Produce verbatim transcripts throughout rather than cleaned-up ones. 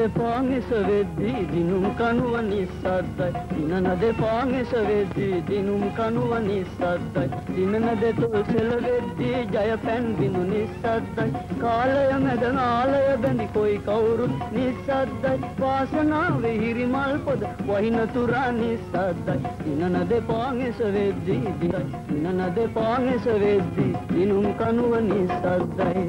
දෙපාන් එසවෙද්දී දිනුම් කනුව නිස්සද්දයි දිනන දෙපාන් එසවෙද්දී දිනුම් කනුව නිස්සද්දයි දිනන දෙතොල් සෙලවෙද්දී ජය පැන් බිඳු නිස්සද්දයි කාලය මැද නාලය බැඳි කොයි කවුරුත් නිස්සද්දයි වාසනාවේ හිරි මල් පොද වහින තුරා නිස්සද්දයි දිනන දෙපාන් එසවෙද්දී දිනන දෙපාන් එසවෙද්දී දිනුම් කනුව නිස්සද්දයි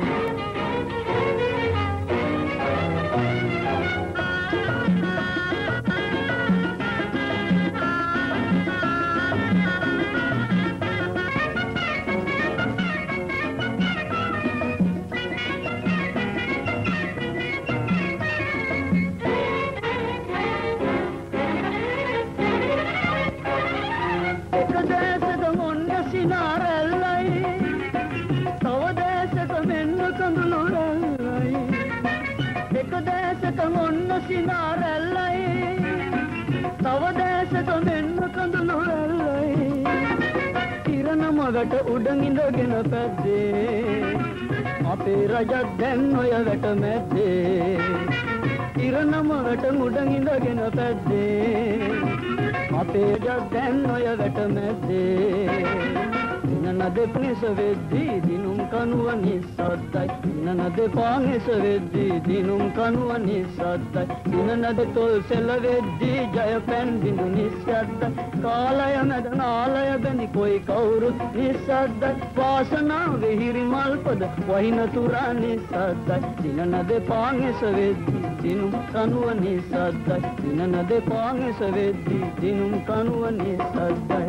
වැට උඩින් ඉඳගෙන පැද්දේ අපේ රජක් දැන් ඔය වැට මැද්දේ ඉරණම වැට උඩින් ඉඳගෙන පැද්දේ අපේ රජක් දැන් ඔය වැට මැද්දේ දිනන දෙපනිස වෙද්දී දිනුම් කනුව නිස්සද්දයි දිනන දෙපාන් එස වෙද්දී දිනුම් කනුව නිස්සද්දයි දිනන දෙතොල් සෙල වෙද්දී ජය පැන් බිඳු නිස්සද්දයි කාලය මැද නාලය බැඳි කොයි කවුරුත් නිස්සද්දයි වාසනාවේ හිරි මල් පොද වහින තුරා නිස්සද්දයි දිනන දෙපාන් එස වෙද්දී දිනුම් කනුව නිස්සද්දයි දිනන දෙපාන් එස වෙද්දී දිනුම් කනුව නිස්සද්දයි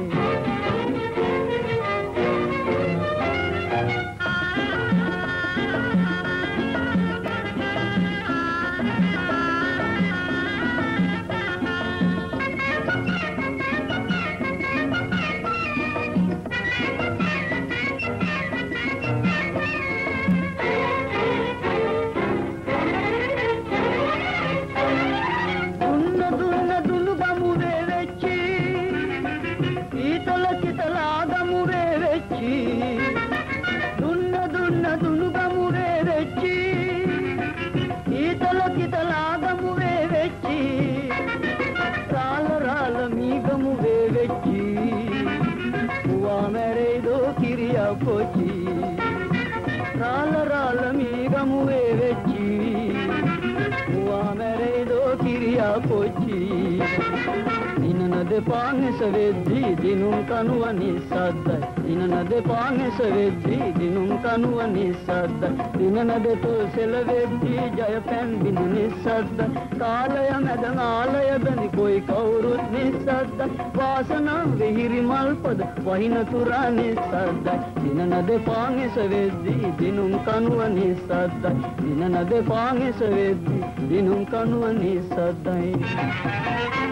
Rala rala mi gamu evechi, uwa mere do kiriya pochi. Dinana depan esaveddi dinum kanuwa nisaddai. Dinana depan esaveddi dinum kanuwa nisaddai. Dinana detol selaveddi jaya pen bindu nisaddai. Kalaya meda nalaya bandi koi kawurut nisaddai. Vasana vihiri malpada vahina tura nisaddai. Dinana depan esaveddi dinum kanuwa nisaddai. Dinana depan esaveddi dinum kanuwa nisaddai.